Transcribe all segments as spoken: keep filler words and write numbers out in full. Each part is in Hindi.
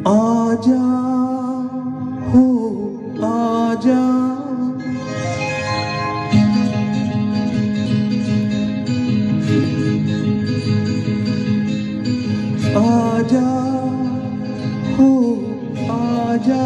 आजा हो आजा, आजा हो आजा,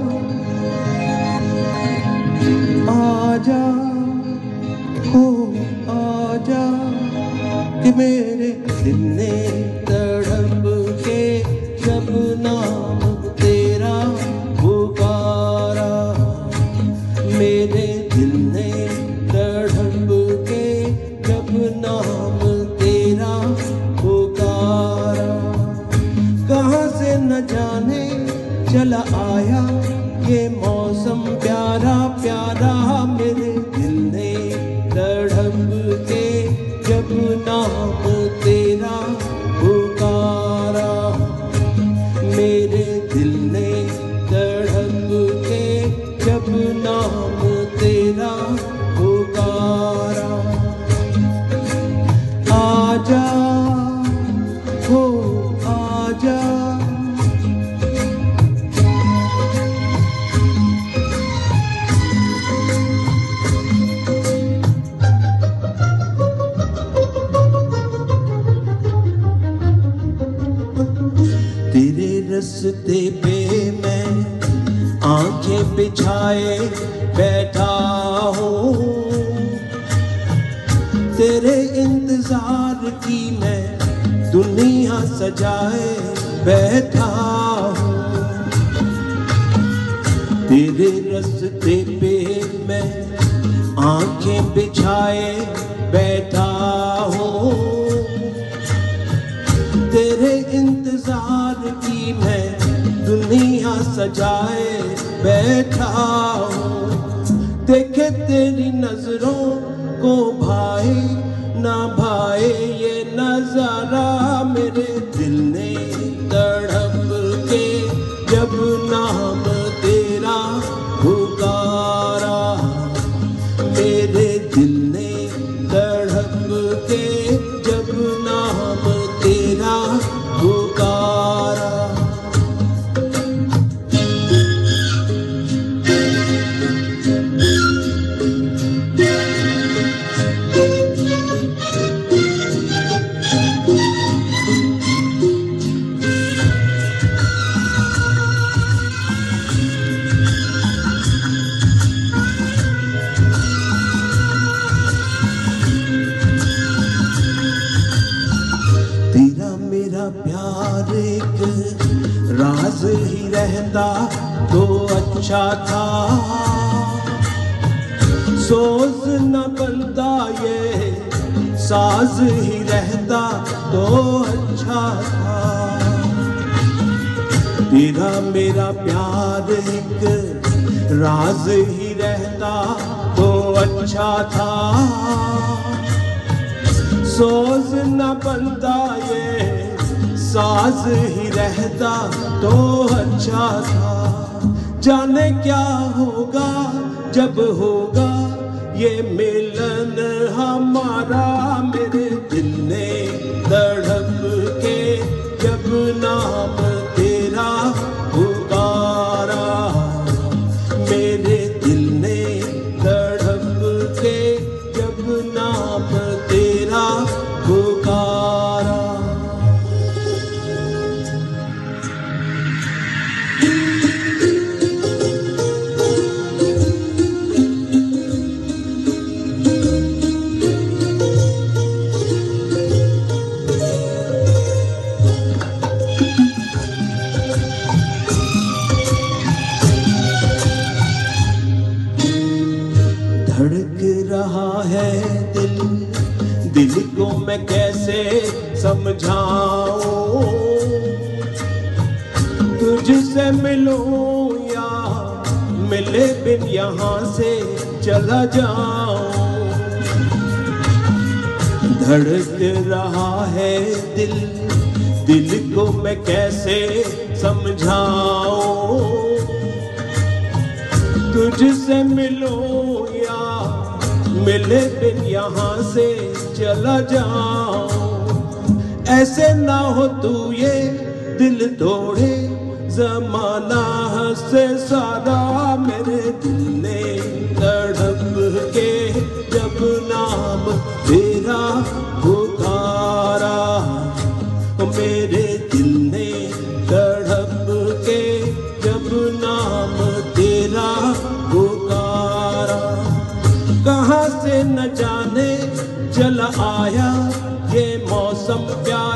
आजा हो आजा, कि मेरे दिल ने तड़प के जब नाम तेरा पुकारा, मेरे दिल ने तड़प के जब नाम तेरा पुकारा, कहाँ से न जाने चला आया ये मौसम प्यारा प्यारा, मेरे दिल ने तड़प के जब नाम तेरा पुकारा, मेरे दिल ने तड़प के जब नाम तेरा पुकारा। आजा हो आजा, तेरे रस्ते पे मैं आंखें बिछाए बैठा हूँ, तेरे इंतजार की मैं दुनिया सजाए बैठा हूँ, तेरे रस्ते पे मैं आंखें बिछाए बैठा हूँ, तेरे इंतजार की मैं दुनिया सजाए बैठा हूँ, देखे तेरी नजरों को भाए ना भाए ये नजारा, मेरे दिल ने तड़प के जब नाम तेरा पुकारा, मेरे दिल ने तड़प के जब नाम तेरा पुकारा। तेरा मेरा प्यार एक राज ही रहता तो अच्छा था, सोच न बनता ये साज ही रहता तो अच्छा था, तेरा मेरा प्यार एक राज ही रहता तो अच्छा था, सोच न बनता ये साज ही रहता तो अच्छा था, जाने क्या होगा जब होगा ये मिलन हमारा, मेरे दिल ने तड़प के जब नाम तेरा पुकारा, मेरे दिल ने तड़प के जब नाम तेरा पुकारा। धड़क रहा है दिल, दिल को मैं कैसे समझाऊं, तुझसे मिलूं या मिले बिन यहाँ से चला जाऊं, धड़क रहा है दिल, दिल को मैं कैसे समझाऊं, तुझसे मिलूं या मिले बिन यहाँ से चला जाऊं, ऐसे ना हो तू ये दिल तोड़े जमाना हंसे सारा मेरे दिल ने तड़प के जब नाम तेरा पुकारा, मेरे दिल ने तड़प के जब नाम तेरा पुकारा। कहाँ से न जाने चला आया ये मौसम प्यार